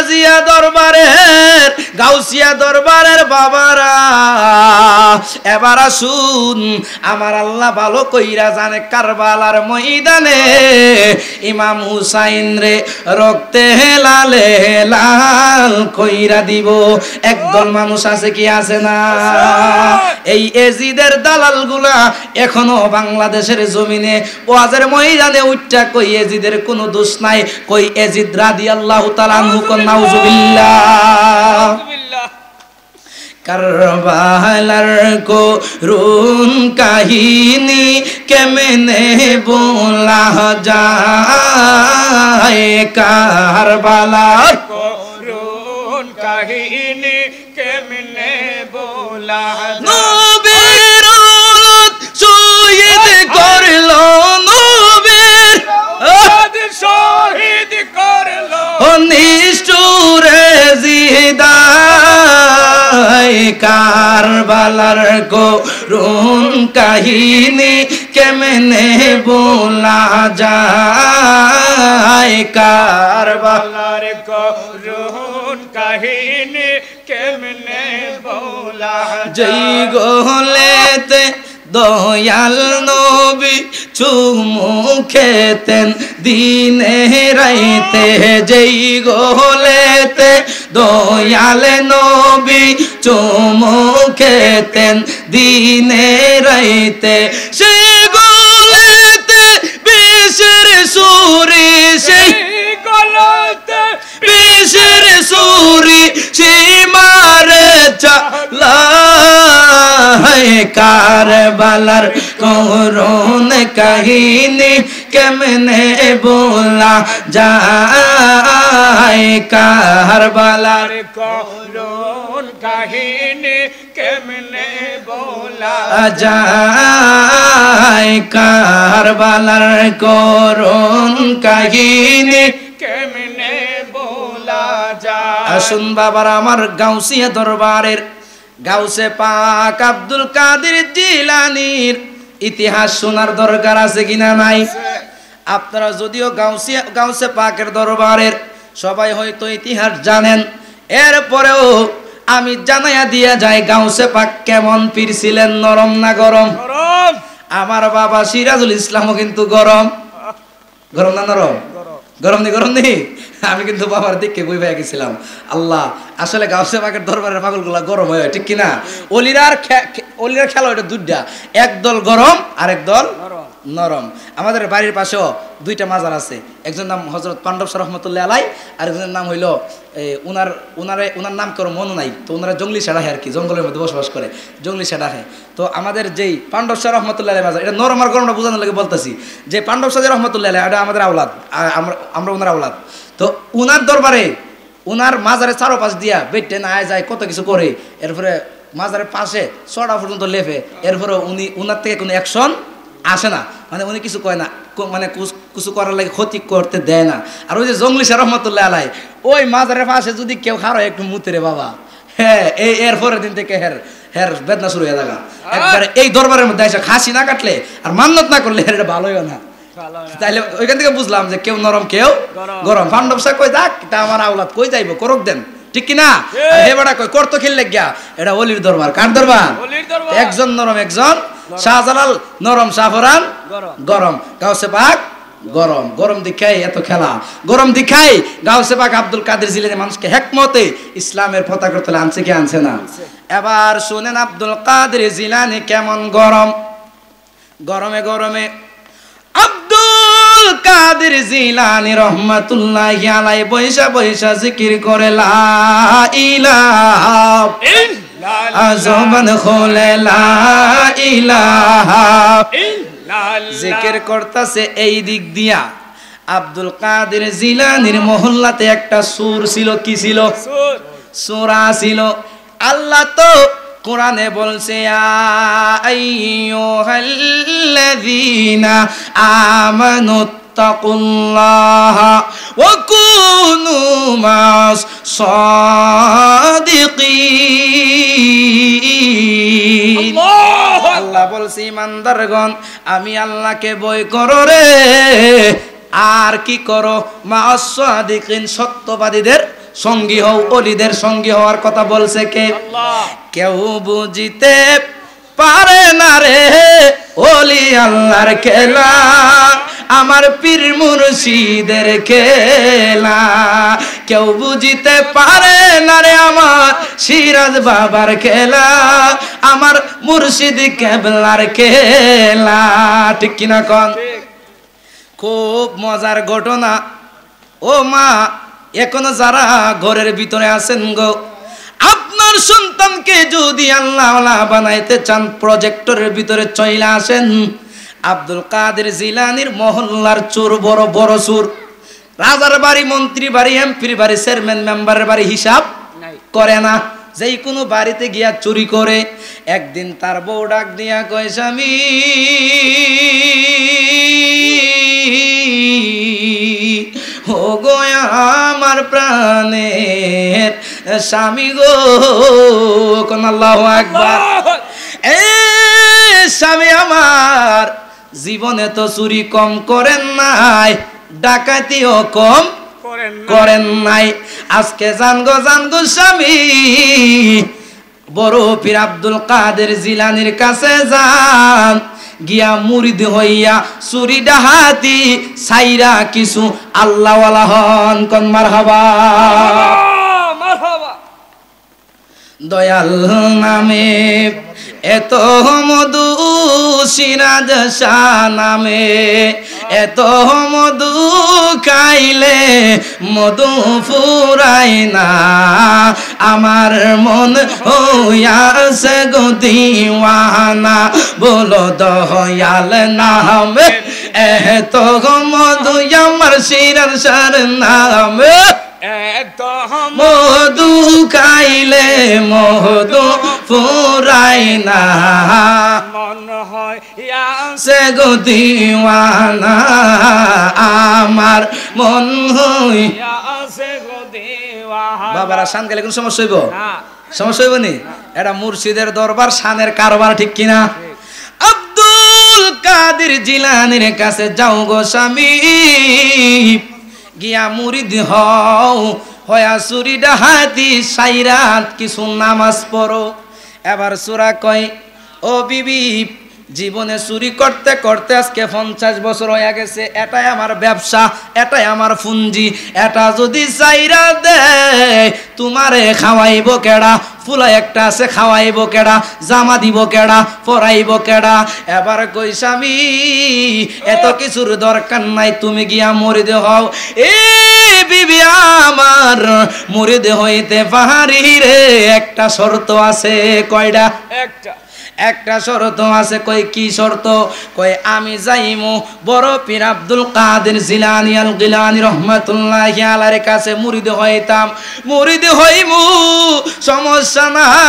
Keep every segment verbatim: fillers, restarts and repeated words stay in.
নাজিয়া দরবারের গাউসিয়া দরবারের বাবারা এবার আসুন আমার আল্লাহ ভালো কইরা জানে কারবালার ময়দানে ইমাম হুসাইন রে রক্তে লালে লাল কইরা দিব। একদল মানুষ আছে কি আছে না? এই এজিদের দালালগুলা এখনো বাংলাদেশের জমিনে ওয়াজের ময়দানে উঠটা কই এজিদের কোনো দোষ নাই, কই এজিদ রাদিয়াল্লাহু তাআলা আনহু কোন নাউজুবিল্লাহ। কারবালার করুণ কাহিনী কেমনে বলা যায়, কারবালার করুণ কাহিনী কেমনে বলা যায়। নবীর শহীদ করলো, নবীর শহীদ করলো নিষ্ঠুরে জিদায়, কারবালার করুণ কাহিনী কেমনে বলা যায়, কারবালার করুণ কাহিনী কেমনে বলা যায়। যেই গোলেতে দয়াল নবী চুমু খেতেন দিনে রাইতে, যেই গোলেতে দয়াল নবী চুমু খেতেন দিনে রাইতে, সেই গোলেতে বিষের সুরি, সেই গলতে বিষের সুরি সীমারে চালায়, কারবালার করুণ কাহিনী কেমনে বলা যায়, কারবালার করুণ কাহিনী কেমনে বলা যায়, কারবালার করুণ কাহিনী কেমনে বলা যায়। আসুন বাবার আমার গাউসিয়া দরবারের গাউসে পাক আব্দুল কাদের জিলানীর ইতিহাস শোনার দরকার আছে কিনা নাই? আপনারা যদিও গাউসিয়া গাউসে পাকের দরবারের সবাই হয়তো ইতিহাস জানেন, এরপরেও আমি জানাইয়া দিয়া যাই গাউসে পাক কেমন পীর ছিলেন, নরম না গরম? গরম। আমার বাবা সিরাজুল ইসলামও কিন্তু গরম, গরম না নরম? গরম নি গরম নি। আমি কিন্তু বাবার দিকে বই ভাই গেছিলাম। আল্লাহ আসলে গাউসে পাকের দরবারের পাগলগুলা গরম হয়, ঠিক কিনা? অলিরার অলিরার খেলা ওইটা দুইটা, একদল গরম আর একদল নরম। আমাদের বাড়ির পাশেও দুইটা মাজার আছে, একজন নাম হযরত পাণ্ডব শাহ রহমতুল্লাহ আলাই, আর একজনের নাম হইল উনার উনারে উনার নাম করো মনে নাই, তো ওনারা জঙ্গলি সেটা হয় আর কি, জঙ্গলের মধ্যে বসবাস করে, জঙ্গলি সেটা হয়। তো আমাদের যেই পাণ্ডব শাহ রহমতুল্লাহ আলাই মাজার, এটা নরম আর গরমটা বোঝানোর লাগে বলতেছি, যে পাণ্ডব শাহ রহমতুল্লাহ আলাই এটা আমাদের আওলাদ, আমরা আমরা ওনার আওলাদ। তো উনার দরবারে উনার মাজারে চারো পাশ দিয়া বেটে না যায়, কত কিছু করে, এরপরে মাজারের পাশে ছটা পর্যন্ত লেফে, এরপরে উনি উনার থেকে কোনো অ্যাকশন আসে না, মানে উনি কিছু কয় না, মানে কিছু করার লাগে ক্ষতি করতে দেয় না। আর ওই যে জঙ্গলি শাহ রহমতুল্লাহ আলাই, ওই মাজারের পাশে যদি কেউ খারো একটু মুতে রে বাবা, হ্যাঁ এই এরপরের দিন থেকে হের হের বেদনা শুরু হয়ে থাকা একবারে এই দরবারের মধ্যে এসে খাসি না কাটলে আর মান্নত না করলে এটা ভালোই না। তাইলে ওইখান থেকে বুঝলাম যে কেউ নরম কেউ গরম। পাণ্ডব শাহ কই যাক, তা আমার আওলাদ কই যাইব, করক দেন, ঠিক কিনা? হে বড়া কই করতো খেললে গিয়া, এটা অলির দরবার। কার দরবার? একজন নরম একজন শাহজালাল নরম, শাহফরান গরম, গাউসে পাক গরম। গরম দীক্ষাই এত খেলা, গরম দীক্ষাই গাউসে পাক আব্দুল কাদের জিলানী মানুষকে হেকমতে ইসলামের পতাকা তলে আনছে কি আনছে না? এবার শুনেন আব্দুল কাদের জিলানী কেমন গরম। গরমে গরমে আব্দুল কাদের জিলানী রহমাতুল্লাহি আলাইহি বৈশা বৈশা জিকির করে লা ইলাহা ইল্লাল্লাহ, জবান খুলে লা ইলাহা ইল্লাল্লাহ জিকির করতেছে। এই দিক দিয়া আব্দুল কাদের জিলানীর মহল্লাতে একটা সুর ছিল। কি ছিল? সূরা ছিল। আল্লাহ তো কোরআনে বলছে আইয়ুহাল্লাযীনা আমানু তাকুল্লাহা ওয়া কুনু মাস সাদিকিন। আল্লাহ বলছে ইমানদারগণ আমি আল্লাহকে ভয় করো রে, আর কি করো? মাস সাদিকিন সত্যবাদীদের সঙ্গী হও, অলিদের সঙ্গী হওয়ার কথা বলছে কে? আল্লাহ। কেউ বুঝিতে পারে না রে ওলি আল্লাহর খেলা, আমার পীর মুর্শিদের খেলা। কেউ বুঝিতে পারে না রে আমার সিরাজ বাবার খেলা, আমার মুর্শিদ কেবলার খেলা। ঠিক কিনা কন? খুব মজার ঘটনা। ও মা, এখনো যারা ঘরের ভিতরে আছেন গো, আপনার সন্তানকে যদি আল্লাহ বানাইতে চান, প্রজেক্টরের ভিতরে চইলা আসেন। আব্দুল কাদের জিলানির মহল্লার চোর, বড় বড় চোর, রাজার বাড়ি, মন্ত্রী বাড়ি, এমপির বাড়ি, চেয়ারম্যান মেম্বারের বাড়ি হিসাব করে না, যেই কোনো বাড়িতে গিয়া চুরি করে। একদিন তার বউ ডাক দিয়া কয়, স্বামী ও গো আমার প্রাণের স্বামী গো, কোন আল্লাহু আকবার। এ স্বামী আমার, জীবনে তো চুরি কম করেন নাই, ডাকাতিও কম করেন নাই, আজকে জান গো জান গো স্বামী, বড় পীর আব্দুল কাদের জিলানির কাছে যান, গিয়া মুরিদ হইয়া চুরি ডাহাতি সাইরা কিছু আল্লাহওয়ালা হন। কোন মারহাবা, মারহাবা। দয়াল নামে এত মধু, সিরাজ শাহ নামে এত মধু, খাইলে মধু ফুরাই না, আমার মন হইয়াছে গো দিওয়ানা, বলো দয়াল নামে এত মধু, আমার সিরাজ শাহর নামে এত মধু খাইলে মধু ফুরাই না, মন হয় সে গো দিওয়ানা, আমার মন হই। সে গো দিওয়ানা। বাবারা শান গেলে কোন সমস্যা হইব? না, সমস্যা হইব নি? এটা মুর্শিদের দরবার, শানের কারবার, ঠিক কিনা? আব্দুল কাদের জিলানির কাছে যাও গো স্বামী, গিয়া মুরিদ হও, হয়া চুরি ডাহাতি সাইরাত কিছু নামাজ পড়ো। এবার সূরা কয়, ও বিবি, জীবনে চুরি করতে করতে আজকে পঞ্চাশ বছর হয়ে গেছে, এটাই আমার ব্যবসা, এটাই আমার পুঞ্জি, এটা যদি চাইরা দেয় তোমারে খাওয়াইব কেডা? ফুলা একটা আছে, খাওয়াইব কেডা? জামা দিব কেডা? পরাইব কেডা? এবার কই স্বামী, এত কিছুর দরকার নাই, তুমি গিয়া মুরিদ হও। এ বিবি আমার, মুরিদ হইতে পাহাড়ি রে, একটা শর্ত আছে। কয়টা? একটা একটা শর্ত আছে। কই কি শর্ত? কই আমি যাইমু বড় পীর আব্দুল কাদের জিলানী আল গিলানী রহমাতুল্লাহি আলাইহির কাছে মুরিদ হইতাম, মুরিদ হইমু, সমস্যা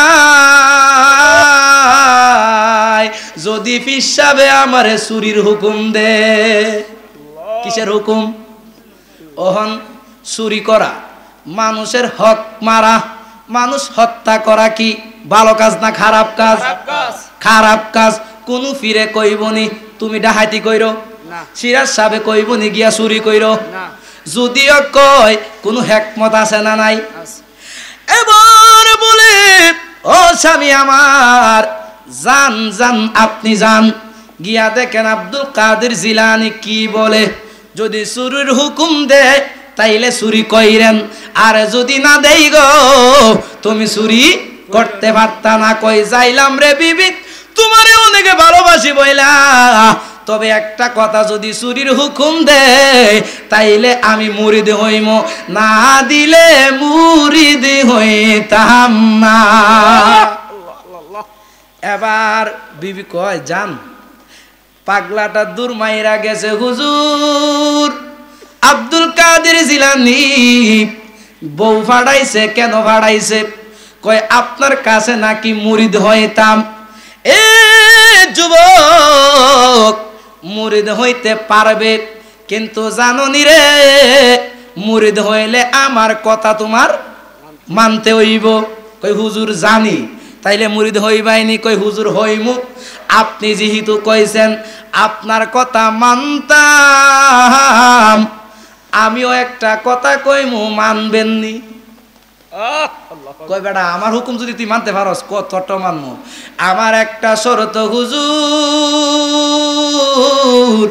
নাই, যদি পীর সাহেব আমারে চুরির হুকুম দে। কিসের হুকুম? ওহন চুরি করা, মানুষের হক মারা, মানুষ হত্যা করা কি ভালো কাজ না খারাপ কাজ? খারাপ কাজ। কোন ফিরে কইবনি তুমি ডাহাতি কইরো না, সিরাজ সাহেব কইবনি গিয়া চুরি কইরো না, যদিও কয় কোন হেকমত আছে না নাই? এবার বলে, ও স্বামী আমার, জান জান আপনি যান, গিয়া দেখেন আব্দুল কাদের জিলানী কি বলে। যদি চুরির হুকুম দেয় তাইলে চুরি কইরেন, আর যদি না দেই গো তুমি চুরি করতে পারতা না। কই যাইলাম রে বিবি, তোমারে অনেকে ভালোবাসি বইলা, তবে একটা কথা, যদি চুরির হুকুম দেয় তাইলে আমি মুরিদ হইম, না দিলে মুরিদ হইতাম না। এবার বিবি কয়, জান পাগলাটা দূর মাইরা গেছে হুজুর। আব্দুল কাদের জিলানী বউ ভাড়াইছে। কেন ভাড়াইছে? কয় আপনার কাছে নাকি মুরিদ হইতাম। এ যুবক, মুরিদ হইতে পারবে, কিন্তু জাননি রে, মুরিদ হইলে আমার কথা তোমার মানতে হইব। কই হুজুর জানি, তাইলে মুরিদ হইবাইনি? কই হুজুর হইমু, আপনি যেহেতু কইছেন আপনার কথা মানতাম, আমিও একটা কথা কইমু, মানবেননি? কই বেটা আমার হুকুম যদি তুই মানতে পারস কতটা মানমু আমার একটা শর্ত হুজুর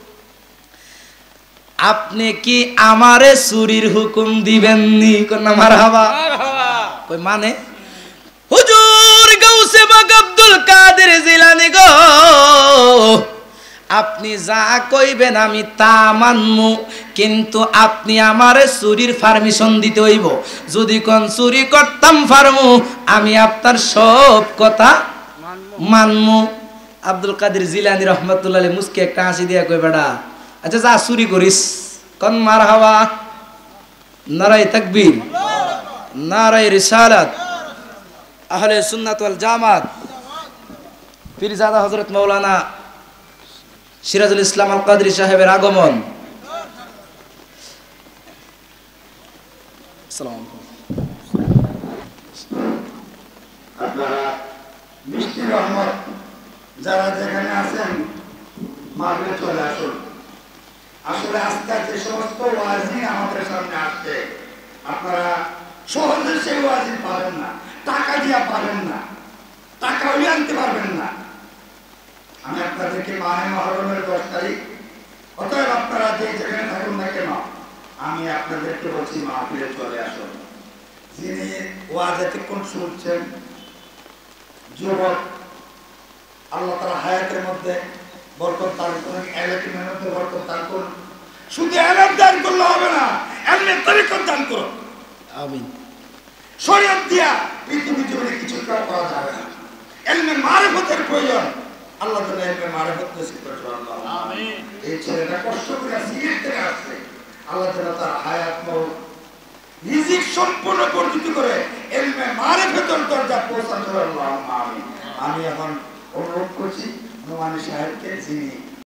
আপনি কি আমারে চুরির হুকুম দিবেননি কোন মারহাবা কই মানে হুজুর গাউসে বাগ আব্দুল কাদের জিলানী গো আপনি যা কইবেন আমি তা মানমু কিন্তু আপনি আমারে চুরির পারমিশন দিতে হইব যদি কোন চুরি করতাম পারমু আমি আপনার সব কথা মানমু আব্দুল কাদের জিলানী রহমাতুল্লাহ আলাইহি মুস্কি একটা হাসি দিয়া কই বেটা আচ্ছা যা চুরি করিস কোন মারহাবা নারায়ে তাকবীর নারায়ে রিসালাত আহলে সুন্নাত ওয়াল জামাত পীরজাদা হযরত মাওলানা সিরাজুল ইসলাম আল কাদরি সাহেবের আগমন আসসালামু আলাইকুম আপনারা মিষ্টি রহমত যারা যেখানে আছেন মাহফিলে চলে আসুন আসলে আজকে যে সমস্ত ওয়াজি আমাদের সামনে আসছে আপনারা সহজে সেই ওয়াজি পাবেন না টাকা দিয়া পাবেন না টাকা উলিয়ে আনতে পারবেন না আমি আপনাদেরকে মাহে মহরমের দশ তারিখ অতএব আপনারা যে যেখানে থাকুন না কেন আমি আপনাদেরকে বলছি মাহফিলে চলে আসুন যিনি ওয়াজ এতক্ষণ শুনছেন যুবক আল্লাহ তাআলা হায়াতের মধ্যে বরকত দান করুন এলাকার মধ্যে বরকত দান করুন শুধু এলাম দান করলে হবে না এমনি তরিকত দান করুন আমিন শরীয়ত দিয়া পৃথিবী জীবনে কিছু করা যাবে না এলমে মারিফতের প্রয়োজন আল্লাহ তাআলা এলমে মারিফত নসিব করে আল্লাহ আমিন এই ছেলেটা কষ্ট করে সিলেট থেকে আসছে আল্লাহ তাআলা তার হায়াত মৌ রিজিক সম্পূর্ণ বর্ধিত করে এলমে মারিফতের দরজা পৌঁছানো আল্লাহ আমিন আমি এখন অনুরোধ করছি নোমানী সাহেবকে যিনি